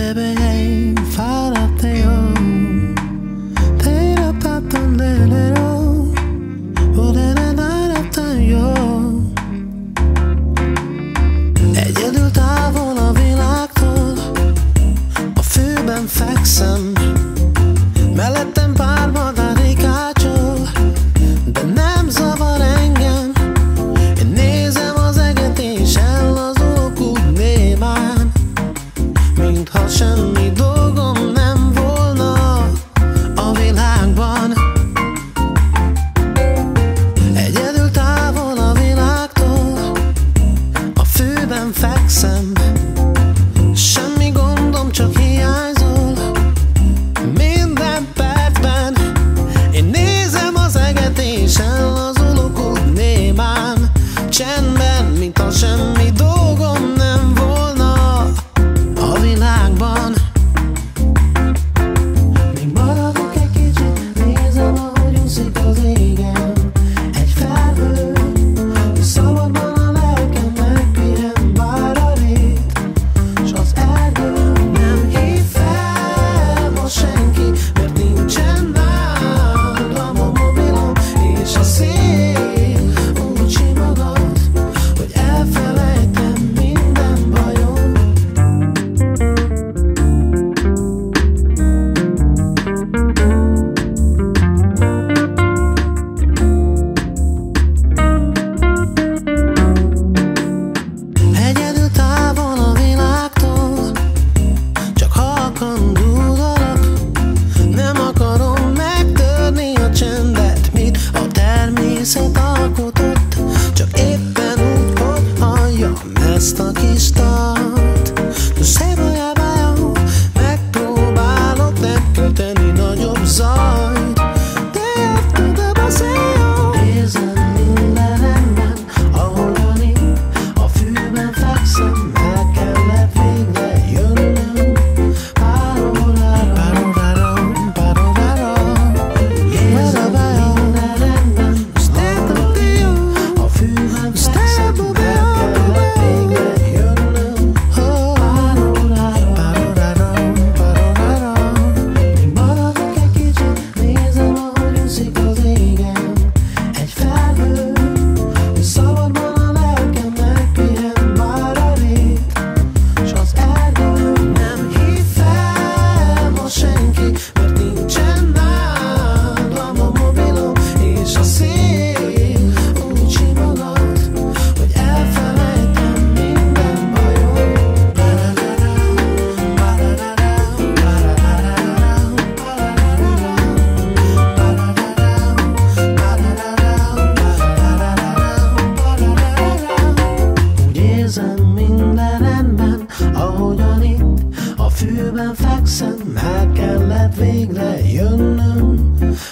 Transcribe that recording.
baby ain't far up there. They up up the little, oh they not up the yo. Egyedül távol a világtól, a főben fekszem, mellettem pár madár kácsol, de nem zavar engem. Én nézem az eget és ellazulok úgy némán, mintha semmi dolgom nem volna a világban. Egyedül távol a világtól, a főben fekszem, semmi gondom, csak hiányzol minden percben. Én nézem az eget és ellazulok úgy némán, csendben, mintha semmi dolgom nem volna a világban. Még maradok egy kicsit, nézem, ahogy úszik az égen egy felhő, szabadban a lelkem megpihen, bár a rét s az erdő. Nem hív fel most senki, mert nincsen nálam a mobilom, és a szél úgy simogat, hogy elfelejtem minden bajom. Egyedül távol a világtól, csak halkan dúdolok. Nem akarom megtörni a csendet, mit a természet alkotott, csak éppen úgy, hogy halljam ezt a kis dalt. De szép olyan, megpróbálok nem köteni nagyobb zajt, de érted a beszél. Érzem minden rendben, ahogyan itt a fűben fekszem, el kellett végre jönnöm pár órára. Érzem minden rendben, a fűben fekszem, el kellett végre jönnöm pár órára. Még maradok egy kicsit, nézem, ahogy úszik az égen egy felhő, szabadban a lelkem megpihen, bár a rét s az erdő. Nem hív fel most senki, mert nincsen nálam a mobilom, és a szél úgy simogat, hogy elfelejtem minden bajom. Úgy érzem minden rendben, ahogyan itt a fűben fekszem, el kellett végre jönnöm